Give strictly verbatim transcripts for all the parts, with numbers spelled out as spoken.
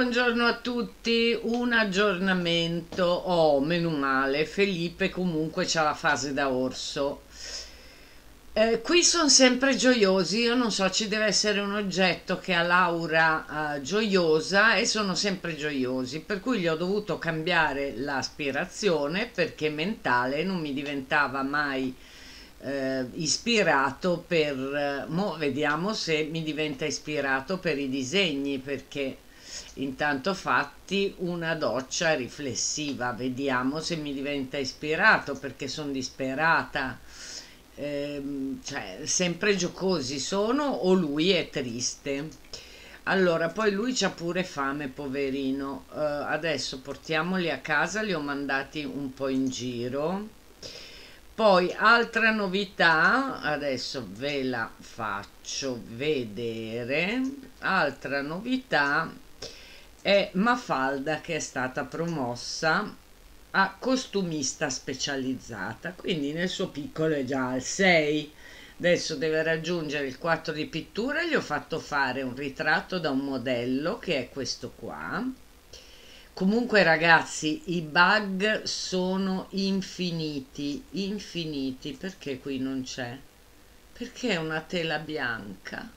buongiorno a tutti, un aggiornamento. Oh, meno male, Felipe comunque c'ha la fase da orso. Eh, qui sono sempre gioiosi, io non so, ci deve essere un oggetto che ha l'aura eh, gioiosa e sono sempre gioiosi, per cui gli ho dovuto cambiare l'aspirazione perché mentale non mi diventava mai eh, ispirato per... eh, mo vediamo se mi diventa ispirato per i disegni, perché intanto fatti una doccia riflessiva, vediamo se mi diventa ispirato perché sono disperata. Ehm, cioè, sempre giocosi sono o lui è triste? Allora, poi lui c'ha pure fame, poverino. Eh, adesso portiamoli a casa, li ho mandati un po' in giro. Poi, altra novità, adesso ve la faccio vedere. Altra novità è Mafalda che è stata promossa a costumista specializzata, quindi nel suo piccolo è già al sei. Adesso deve raggiungere il quattro di pittura. Gli ho fatto fare un ritratto da un modello che è questo qua. Comunque ragazzi, i bug sono infiniti, infiniti. Perché qui non c'è? Perché è una tela bianca?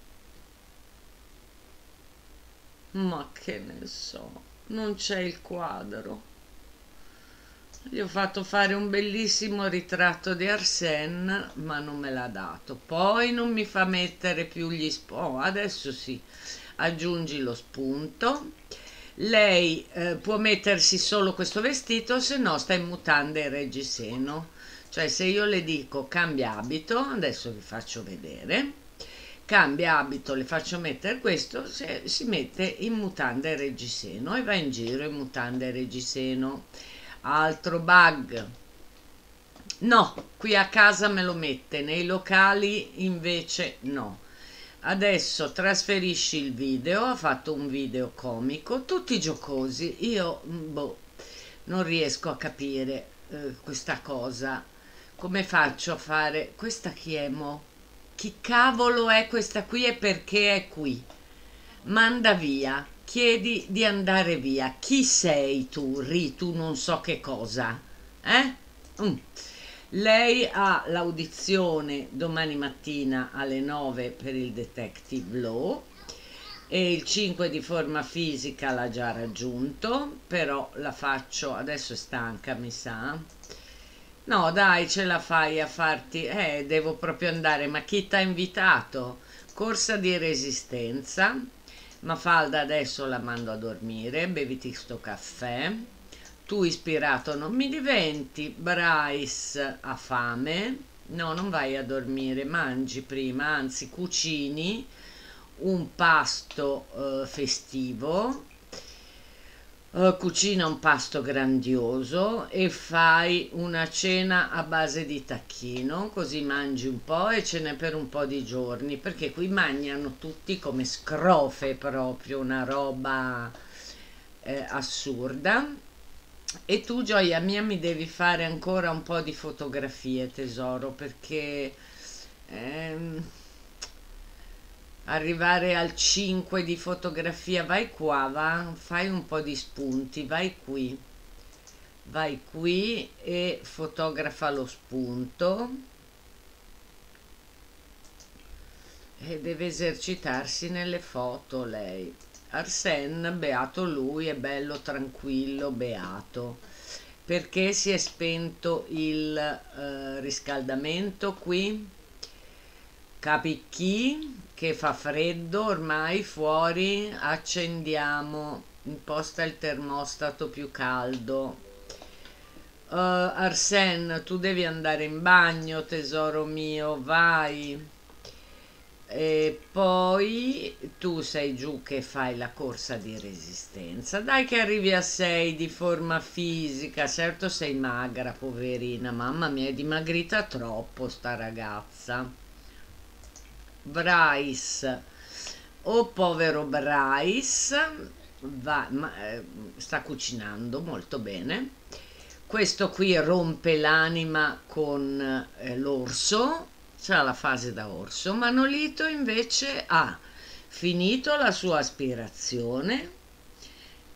Ma che ne so, non c'è il quadro. Gli ho fatto fare un bellissimo ritratto di Arsène, ma non me l'ha dato. Poi non mi fa mettere più gli spunti. Oh, adesso sì, aggiungi lo spunto. Lei eh, può mettersi solo questo vestito, se no sta in mutande e reggiseno. Cioè, se io le dico cambia abito, adesso vi faccio vedere. Cambia abito, le faccio mettere questo, se, si mette in mutande e reggiseno e va in giro in mutande e reggiseno. Altro bug. No, qui a casa me lo mette, nei locali invece no. Adesso trasferisci il video, ha fatto un video comico, tutti giocosi. Io, boh, non riesco a capire eh, questa cosa. Come faccio a fare? Questa chi è mo? Chi cavolo è questa qui e perché è qui? Manda via, chiedi di andare via. Chi sei tu, Ritu, non so che cosa? Eh? Mm. Lei ha l'audizione domani mattina alle nove per il Detective Law e il cinque di forma fisica l'ha già raggiunto, però la faccio, adesso è stanca mi sa. No dai, ce la fai a farti, eh, devo proprio andare, ma chi t'ha invitato? Corsa di resistenza. Mafalda adesso la mando a dormire, beviti sto caffè. Tu ispirato non mi diventi. Bryce ha fame. No, non vai a dormire, mangi prima, anzi cucini un pasto eh, festivo. Uh, cucina un pasto grandioso e fai una cena a base di tacchino, così mangi un po' e ce n'è per un po' di giorni, perché qui mangiano tutti come scrofe, proprio una roba eh, assurda. E tu, gioia mia, mi devi fare ancora un po' di fotografie, tesoro, perché ehm, arrivare al cinque di fotografia, vai qua, va, fai un po' di spunti, vai qui, vai qui e fotografa lo spunto. E deve esercitarsi nelle foto lei. Arsène, beato lui, è bello tranquillo, beato, perché si è spento il eh, riscaldamento qui. Capi chi? Che fa freddo ormai fuori, accendiamo, imposta il termostato più caldo. uh, Arsène, tu devi andare in bagno, tesoro mio, vai. E poi tu sei giù che fai la corsa di resistenza, dai che arrivi a sei di forma fisica. Certo sei magra, poverina, mamma mia, è dimagrita troppo sta ragazza. Bryce, oh povero Bryce, va, ma, eh, sta cucinando molto bene. Questo qui rompe l'anima con eh, l'orso, c'ha la fase da orso. Manolito invece ha finito la sua aspirazione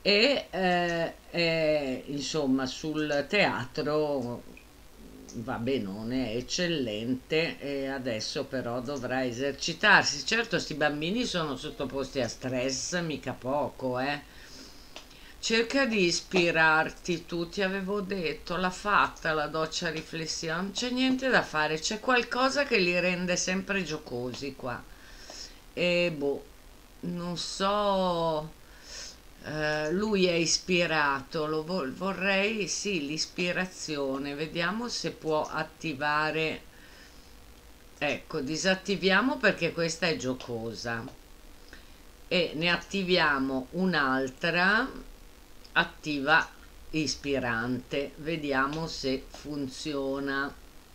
e eh, eh, insomma sul teatro va benone, è eccellente e adesso però dovrà esercitarsi. Certo, sti bambini sono sottoposti a stress, mica poco, eh. Cerca di ispirarti tu, ti avevo detto, l'ha fatta la doccia riflessiva, non c'è niente da fare, c'è qualcosa che li rende sempre giocosi qua. E boh, non so, eh, lui è ispirato, lo vo- vorrei, sì, l'ispirazione, vediamo se può attivare, ecco, disattiviamo perché questa è giocosa e ne attiviamo un'altra attiva ispirante, vediamo se funziona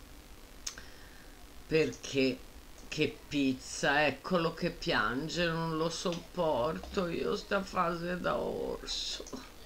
perché che pizza, eccolo che piange, non lo sopporto io sta fase da orso,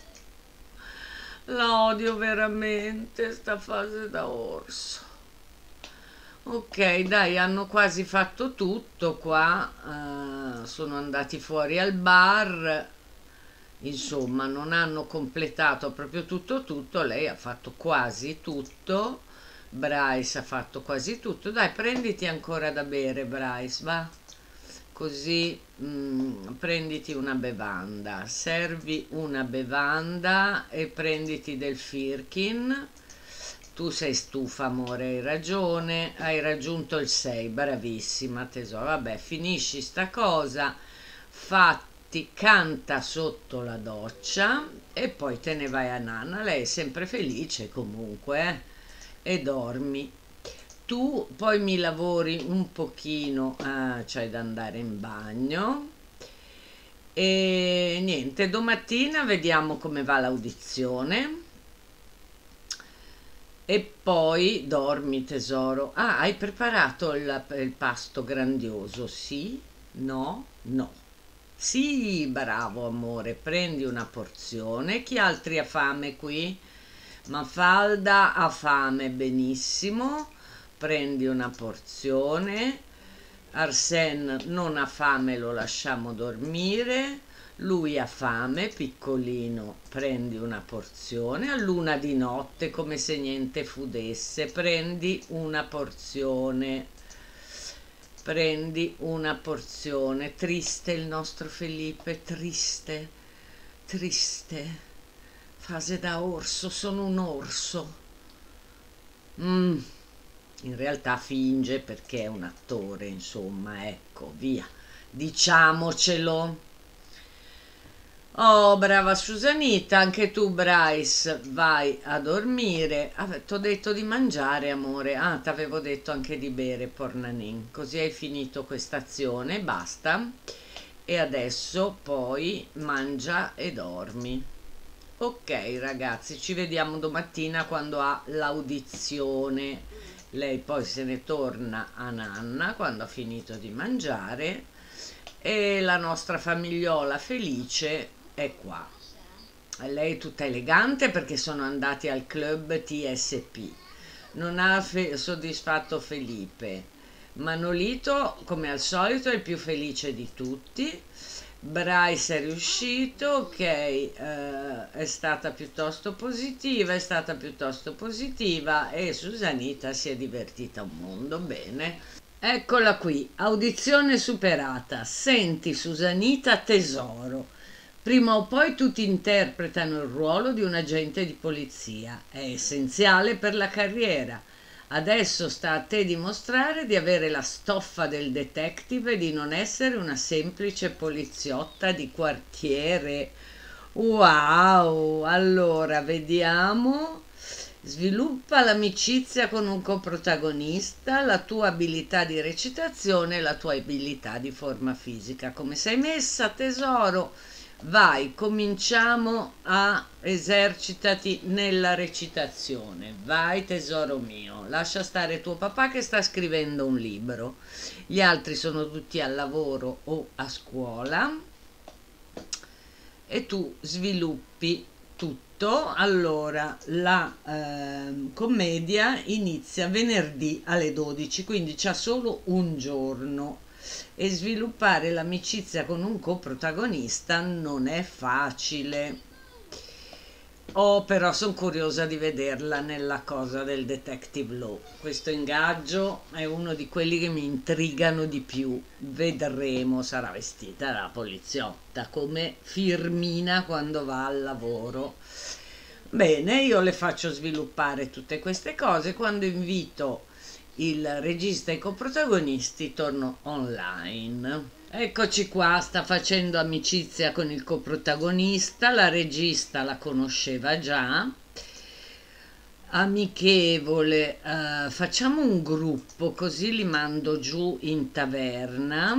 la odio veramente sta fase da orso. Ok, dai, hanno quasi fatto tutto qua, eh, sono andati fuori al bar, insomma, non hanno completato proprio tutto tutto, lei ha fatto quasi tutto, Bryce ha fatto quasi tutto. Dai, prenditi ancora da bere, Bryce, va? Così mm, prenditi una bevanda, servi una bevanda e prenditi del Firkin. Tu sei stufa, amore, hai ragione, hai raggiunto il sei, bravissima tesoro. Vabbè, finisci sta cosa, fatti, canta sotto la doccia e poi te ne vai a nanna. Lei è sempre felice comunque, eh? E dormi. Tu poi mi lavori un pochino, ah, c'hai da andare in bagno. E niente, domattina vediamo come va l'audizione. E poi dormi tesoro. Ah, hai preparato il, il pasto grandioso? Sì? No? No. Sì, bravo amore, prendi una porzione. Chi altri ha fame qui? Mafalda ha fame, benissimo. Prendi una porzione. Arsen non ha fame, lo lasciamo dormire. Lui ha fame, piccolino, prendi una porzione. A luna di notte, come se niente fudesse, prendi una porzione. Prendi una porzione. Triste il nostro Felipe, triste, triste. Fase da orso, sono un orso. Mm, in realtà finge perché è un attore, insomma, ecco, via. Diciamocelo. Oh, brava Susanita, anche tu, Bryce, vai a dormire. Ah, t'ho detto di mangiare, amore. Ah, t'avevo detto anche di bere, pornanin. Così hai finito questa azione, basta. E adesso poi mangia e dormi. Ok, ragazzi, ci vediamo domattina quando ha l'audizione. Lei poi se ne torna a nanna quando ha finito di mangiare e la nostra famigliola felice è qua. Lei è tutta elegante perché sono andati al club T S P. Non ha fe- soddisfatto Felipe. Manolito, come al solito, è il più felice di tutti. Bryce è riuscito, ok, eh, è stata piuttosto positiva, è stata piuttosto positiva e Susanita si è divertita un mondo, bene. Eccola qui, audizione superata. Senti Susanita tesoro, prima o poi tutti interpretano il ruolo di un agente di polizia, è essenziale per la carriera. Adesso sta a te dimostrare di avere la stoffa del detective e di non essere una semplice poliziotta di quartiere. Wow, allora vediamo. Sviluppa l'amicizia con un coprotagonista, la tua abilità di recitazione e la tua abilità di forma fisica. Come sei messa, tesoro? Vai, cominciamo a esercitati nella recitazione. Vai, tesoro mio, lascia stare tuo papà che sta scrivendo un libro. Gli altri sono tutti al lavoro o a scuola e tu sviluppi tutto. Allora, la ehm, commedia inizia venerdì alle dodici, quindi c'ha solo un giorno e sviluppare l'amicizia con un coprotagonista non è facile. Oh, però sono curiosa di vederla nella cosa del Detective Law. Questo ingaggio è uno di quelli che mi intrigano di più. Vedremo, sarà vestita da poliziotta come Firmina quando va al lavoro. Bene, io le faccio sviluppare tutte queste cose. Quando invito il regista e i coprotagonisti, torno online. Eccoci qua, sta facendo amicizia con il coprotagonista, la regista la conosceva già. Amichevole, eh, facciamo un gruppo così li mando giù in taverna.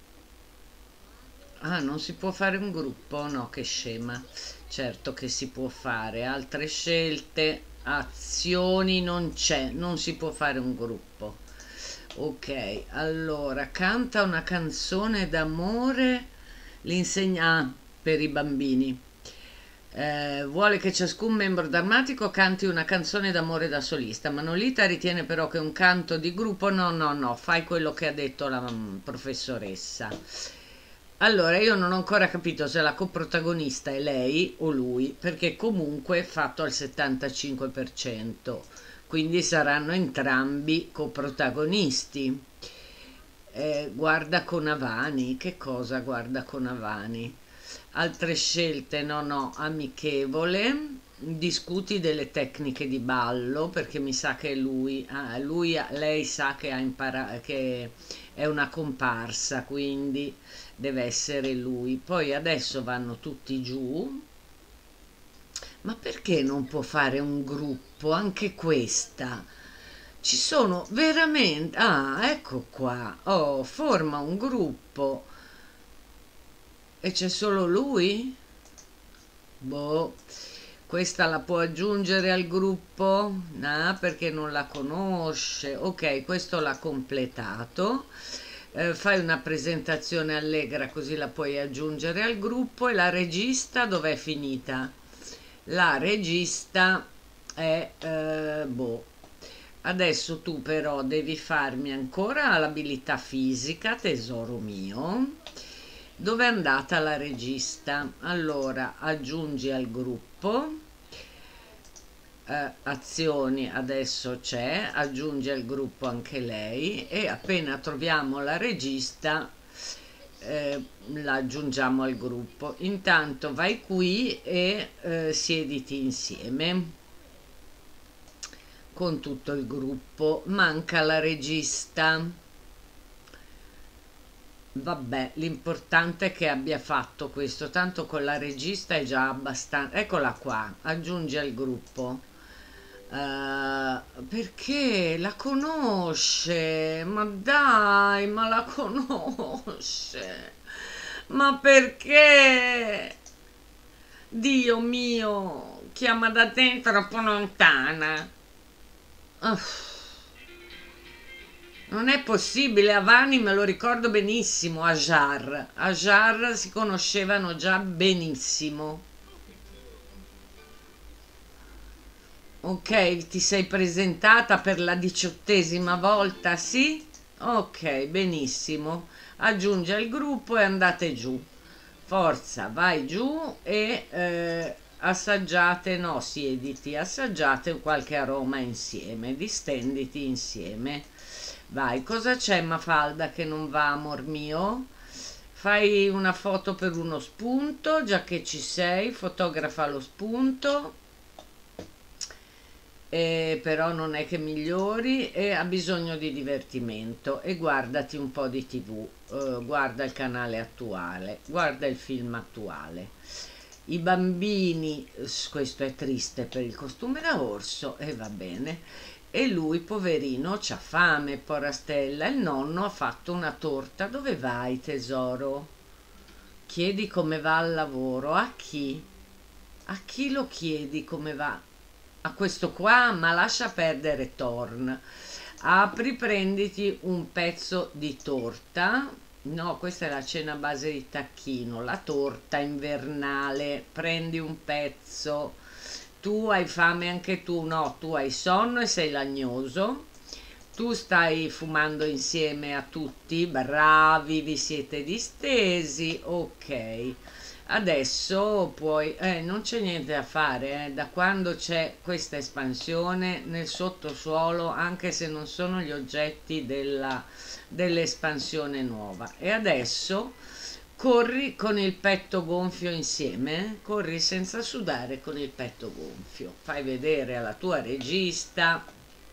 Ah, non si può fare un gruppo? No, che scema. Certo che si può fare. Altre scelte, azioni non c'è, non si può fare un gruppo. Ok, allora canta una canzone d'amore, l'insegna ah, per i bambini. Eh, vuole che ciascun membro drammatico canti una canzone d'amore da solista. Manolita ritiene però che un canto di gruppo, no, no, no, fai quello che ha detto la mm, professoressa. Allora, io non ho ancora capito se la coprotagonista è lei o lui, perché comunque è fatto al settantacinque per cento, quindi saranno entrambi coprotagonisti. Eh, guarda Conavani, che cosa guarda Conavani? Altre scelte, no, no, amichevole. Discuti delle tecniche di ballo perché mi sa che lui, ah, lui lei sa che ha imparato, che è una comparsa, quindi deve essere lui. Poi adesso vanno tutti giù. Ma perché non può fare un gruppo? Anche questa. Ci sono veramente... Ah, ecco qua. Oh, forma un gruppo. E c'è solo lui? Boh. Questa la può aggiungere al gruppo? No, perché non la conosce. Ok, questo l'ha completato. Eh, fai una presentazione allegra così la puoi aggiungere al gruppo. E la regista dov'è finita? La regista è eh, boh. Adesso tu però devi farmi ancora l'abilità fisica, tesoro mio. Dove è andata la regista? Allora, aggiungi al gruppo. Eh, azioni adesso c'è, aggiunge al gruppo anche lei e appena troviamo la regista eh, la aggiungiamo al gruppo. Intanto vai qui e eh, siediti insieme con tutto il gruppo. Manca la regista. Vabbè, l'importante è che abbia fatto questo, tanto con la regista è già abbastanza. Eccola qua, aggiungi al gruppo. Eh, perché la conosce? Ma dai, ma la conosce? Ma perché? Dio mio, chiama da te troppo lontana. Uff. Non è possibile, Avani me lo ricordo benissimo, Ajar. Ajar si conoscevano già benissimo. Ok, ti sei presentata per la diciottesima volta, sì? Ok, benissimo. Aggiungi al gruppo e andate giù. Forza, vai giù e eh, assaggiate, no, siediti, assaggiate qualche aroma insieme, distenditi insieme. Vai, cosa c'è Mafalda che non va, amor mio? Fai una foto per uno spunto, già che ci sei, fotografa lo spunto. E però non è che migliori e ha bisogno di divertimento e guardati un po' di tv, eh, guarda il canale attuale, guarda il film attuale. I bambini, questo è triste per il costume da orso e va bene, e lui poverino c'ha fame, porastella, il nonno ha fatto una torta. Dove vai tesoro? Chiedi come va al lavoro, a chi? A chi lo chiedi come va? A questo qua, ma lascia perdere Thorn. Apri, prenditi un pezzo di torta. No, questa è la cena a base di tacchino, la torta invernale. Prendi un pezzo. Tu hai fame anche tu? No, tu hai sonno e sei lagnoso. Tu stai fumando insieme a tutti, bravi, vi siete distesi, ok. Adesso puoi, eh, non c'è niente da fare, eh, da quando c'è questa espansione nel sottosuolo, anche se non sono gli oggetti della- dell'espansione nuova. E adesso corri con il petto gonfio insieme, eh, corri senza sudare con il petto gonfio. Fai vedere alla tua regista.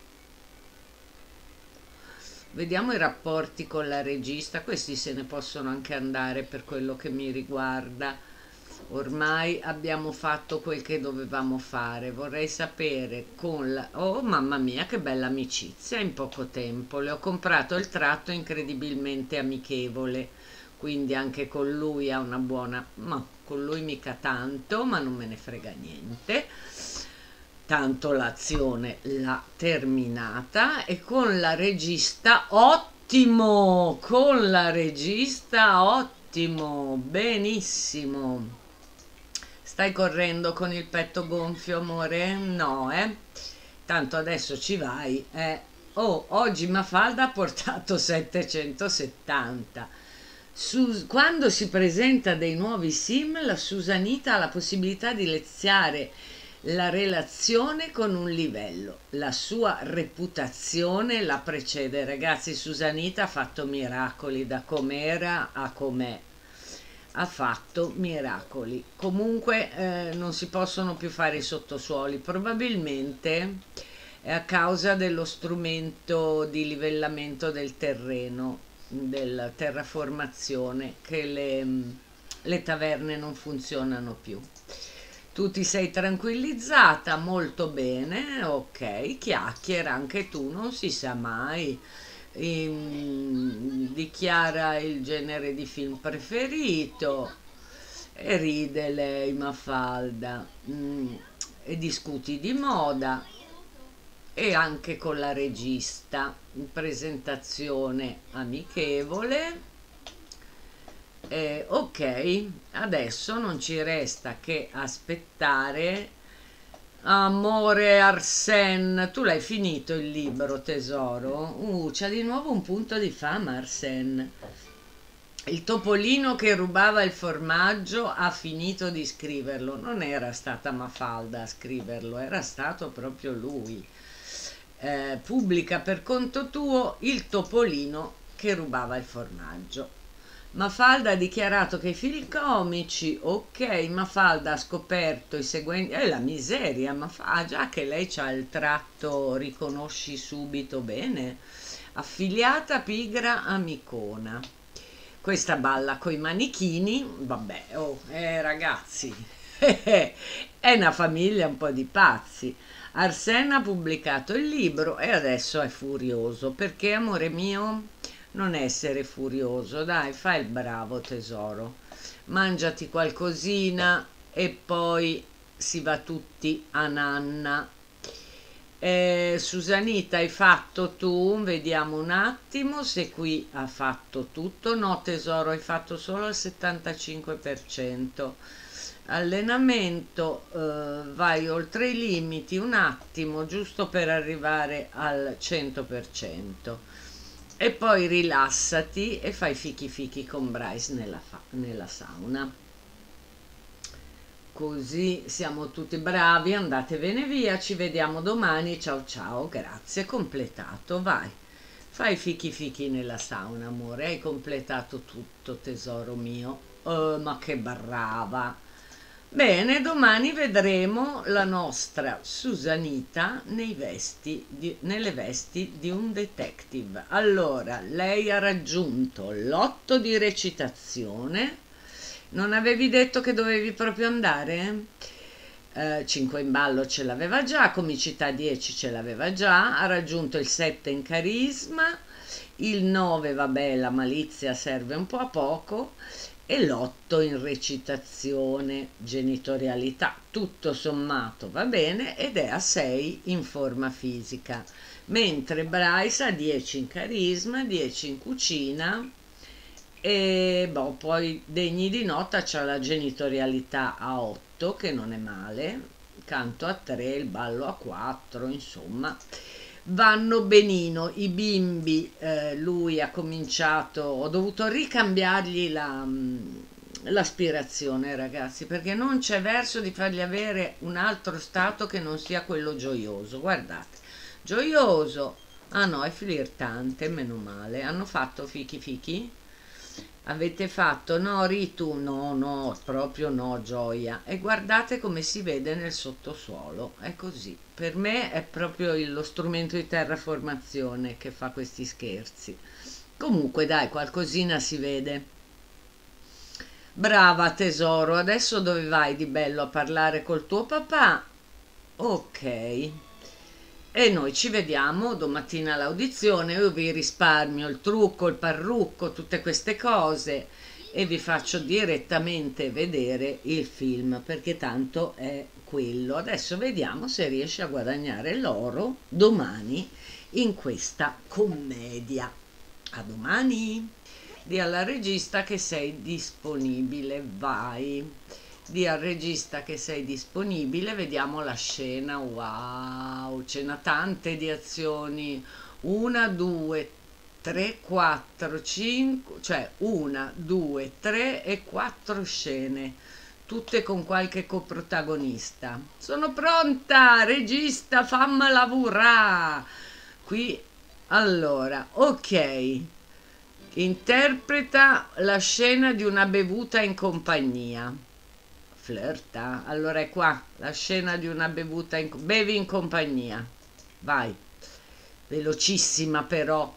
Vediamo i rapporti con la regista, questi se ne possono anche andare per quello che mi riguarda. Ormai abbiamo fatto quel che dovevamo fare. Vorrei sapere con la... Oh, mamma mia, che bella amicizia in poco tempo. Le ho comprato il tratto incredibilmente amichevole, quindi anche con lui ha una buona... Ma con lui mica tanto, ma non me ne frega niente. Tanto l'azione l'ha terminata e con la regista ottimo, con la regista ottimo, benissimo. Stai correndo con il petto gonfio, amore? No, eh? Tanto adesso ci vai, eh? Oh, oggi Mafalda ha portato settecentosettanta. Su- quando si presenta dei nuovi sim, la Susanita ha la possibilità di leziare la relazione con un livello. La sua reputazione la precede. Ragazzi, Susanita ha fatto miracoli da com'era a com'è. Ha fatto miracoli. Comunque eh, non si possono più fare i sottosuoli. Probabilmente è a causa dello strumento di livellamento del terreno, della terraformazione, che le, le taverne non funzionano più. Tu ti sei tranquillizzata molto bene, ok, chiacchiera anche tu, non si sa mai. Ehm, dichiara il genere di film preferito e ride lei, Mafalda, mm, e discuti di moda e anche con la regista in presentazione amichevole. Eh, ok, adesso non ci resta che aspettare. Amore Arsène, tu l'hai finito il libro, tesoro? Uh, c'ha di nuovo un punto di fama Arsène. Il topolino che rubava il formaggio ha finito di scriverlo. Non era stata Mafalda a scriverlo, era stato proprio lui. Eh, pubblica per conto tuo il topolino che rubava il formaggio. Mafalda ha dichiarato che i film comici, ok, Mafalda ha scoperto i seguenti, è la miseria, ma fa già che lei c'ha il tratto, riconosci subito bene, affiliata pigra amicona. Questa balla coi manichini, vabbè, oh, eh, ragazzi, è una famiglia un po' di pazzi. Arsène ha pubblicato il libro e adesso è furioso perché, amore mio, non essere furioso, dai, fai il bravo tesoro, mangiati qualcosina e poi si va tutti a nanna. Eh, Susanita, hai fatto tu? Vediamo un attimo se qui ha fatto tutto. No, tesoro, hai fatto solo il settantacinque per cento. Allenamento, eh, vai oltre i limiti un attimo, giusto per arrivare al cento per cento. E poi rilassati e fai fichi fichi con Bryce nella, fa- nella sauna. Così siamo tutti bravi, andatevene via, ci vediamo domani, ciao ciao, grazie, completato, vai. Fai fichi fichi nella sauna, amore, hai completato tutto, tesoro mio. Oh, ma che brava! Bene, domani vedremo la nostra Susanita nei vesti di- nelle vesti di un detective. Allora, lei ha raggiunto l'otto di recitazione. Non avevi detto che dovevi proprio andare? Eh, cinque in ballo ce l'aveva già, comicità dieci ce l'aveva già, ha raggiunto il sette in carisma, il nove, vabbè, la malizia serve un po' a poco, e l'otto in recitazione, genitorialità, tutto sommato va bene ed è a sei in forma fisica, mentre Bryce ha dieci in carisma, dieci in cucina e boh, poi degni di nota c'ha la genitorialità a otto che non è male, canto a tre, il ballo a quattro, insomma vanno benino i bimbi. Eh, lui ha cominciato, ho dovuto ricambiargli la, mm, l'aspirazione, ragazzi, perché non c'è verso di fargli avere un altro stato che non sia quello gioioso. Guardate, gioioso. Ah no, è flirtante, meno male. Hanno fatto fichi fichi? Avete fatto? No, Ritu, no, no, proprio no, gioia. E guardate come si vede nel sottosuolo, è così. Per me è proprio il- lo strumento di terraformazione che fa questi scherzi. Comunque, dai, qualcosina si vede. Brava tesoro, adesso dove vai di bello a parlare col tuo papà? Ok. E noi ci vediamo domattina all'audizione, io vi risparmio il trucco, il parrucco, tutte queste cose e vi faccio direttamente vedere il film perché tanto è quello. Adesso vediamo se riesce a guadagnare l'oro domani in questa commedia. A domani! Di alla regista che sei disponibile, vai. Di al regista che sei disponibile, vediamo la scena. Wow, ce n'ha tante di azioni. Una, due, tre, quattro, cinque, cioè una, due, tre e quattro scene, tutte con qualche coprotagonista. Sono pronta, regista, fammi lavorare. Qui, allora, ok. Interpreta la scena di una bevuta in compagnia. Flirta? Allora è qua, la scena di una bevuta in... Bevi in compagnia. Vai. Velocissima però.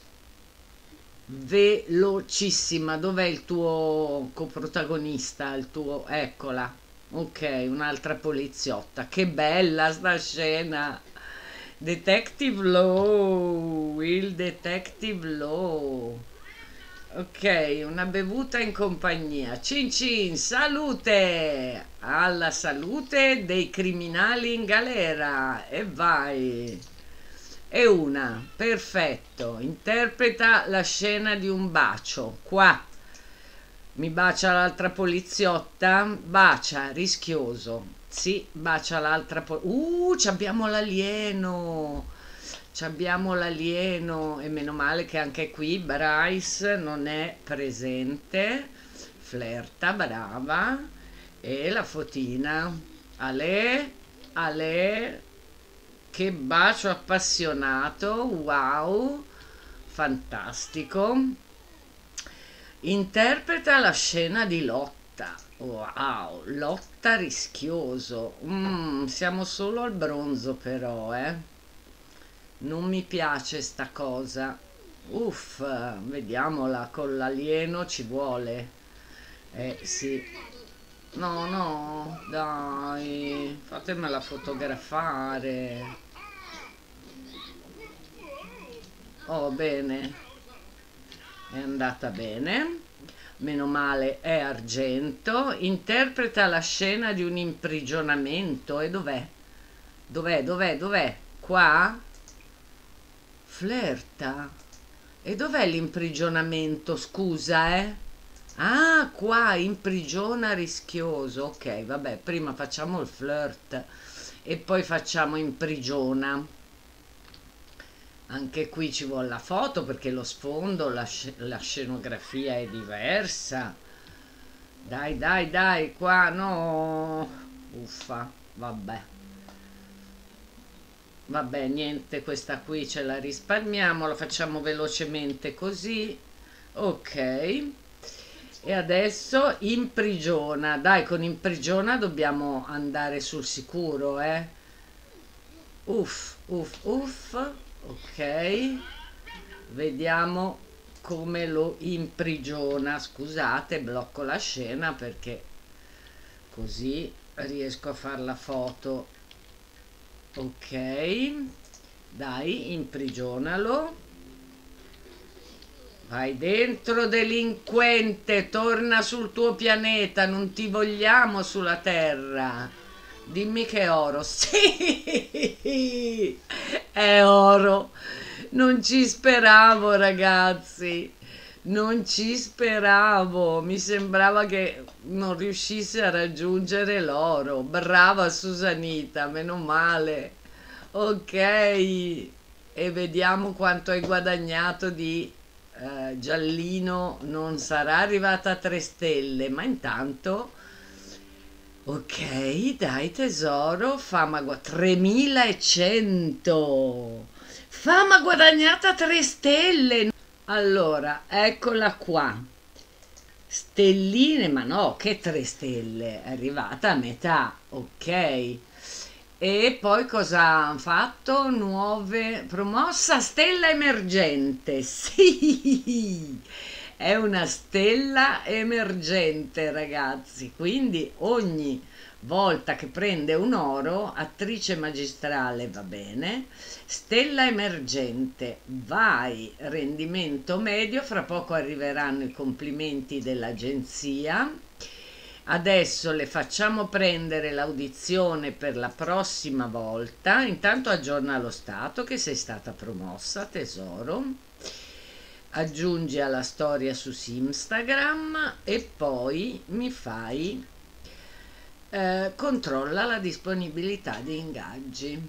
Velocissima. Dov'è il tuo coprotagonista? Il tuo... Eccola. Ok, un'altra poliziotta. Che bella sta scena. Detective Low. Il Detective Low. Ok, una bevuta in compagnia. Cin cin, salute! Alla salute dei criminali in galera. E vai. E una, perfetto. Interpreta la scena di un bacio. Qua. Mi bacia l'altra poliziotta. Bacia, rischioso. Sì, bacia l'altra poliziotta. Uh, ci abbiamo l'alieno. Ci abbiamo l'alieno e meno male che anche qui Bryce non è presente. Flirta, brava. E la fotina. Ale, ale, che bacio appassionato. Wow, fantastico. Interpreta la scena di lotta. Wow, lotta rischioso. Mm, siamo solo al bronzo però, eh. Non mi piace sta cosa. Uff, vediamola, con l'alieno ci vuole. Eh sì. No, no, dai, fatemela fotografare. Oh, bene, è andata bene. Meno male è argento. Interpreta la scena di un imprigionamento. E dov'è? Dov'è? Dov'è? Dov'è? Qua? Flirta? E dov'è l'imprigionamento? Scusa, eh? Ah, qua, imprigiona rischioso. Ok, vabbè, prima facciamo il flirt e poi facciamo imprigiona. Anche qui ci vuole la foto perché lo sfondo, la, sc la scenografia è diversa. Dai, dai, dai, qua no. Uffa, vabbè. Vabbè, niente, questa qui ce la risparmiamo, la facciamo velocemente così. Ok. E adesso imprigiona. Dai, con imprigiona dobbiamo andare sul sicuro, eh. Uff, uff, uff. Ok. Vediamo come lo imprigiona. Scusate, blocco la scena perché così riesco a fare la foto. Ok, dai, imprigionalo. Vai dentro, delinquente, torna sul tuo pianeta, non ti vogliamo sulla Terra. Dimmi che è oro. Sì, è oro. Non ci speravo, ragazzi. Non ci speravo. Mi sembrava che non riuscisse a raggiungere l'oro. Brava Susanita, meno male. Ok. E vediamo quanto hai guadagnato di eh, giallino non sarà arrivata a tre stelle, ma intanto, ok, dai tesoro, fama gua- tremilacento, fama guadagnata tre stelle. Allora, eccola qua. Stelline, ma no, che tre stelle, è arrivata a metà, ok. E poi cosa hanno fatto? Nuove promossa stella emergente. Sì, è una stella emergente, ragazzi. Quindi ogni volta che prende un oro, attrice magistrale va bene, stella emergente, vai, rendimento medio, fra poco arriveranno i complimenti dell'agenzia. Adesso le facciamo prendere l'audizione per la prossima volta. Intanto aggiorna lo stato che sei stata promossa, tesoro. Aggiungi alla storia su Instagram e poi mi fai eh, controlla la disponibilità di ingaggi.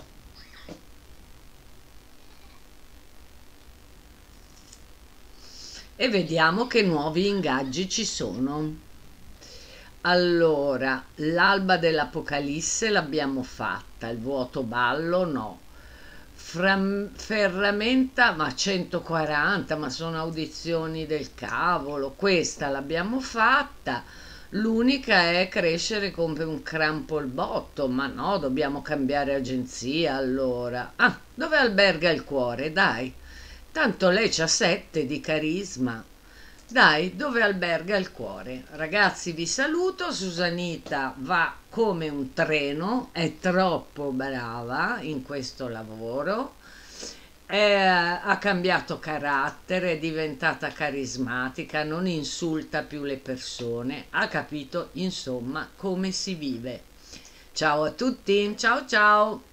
E vediamo che nuovi ingaggi ci sono. Allora, l'alba dell'Apocalisse l'abbiamo fatta, il vuoto ballo no. Fram- ferramenta, ma centoquaranta, ma sono audizioni del cavolo. Questa l'abbiamo fatta. L'unica è crescere come un crampo il botto, ma no, dobbiamo cambiare agenzia allora. Ah, dove alberga il cuore? Dai, tanto lei c'ha sette di carisma. Dai, dove alberga il cuore? Ragazzi, vi saluto. Susanita va come un treno, è troppo brava in questo lavoro. È- ha cambiato carattere, è diventata carismatica, non insulta più le persone, ha capito insomma come si vive. Ciao a tutti, ciao ciao!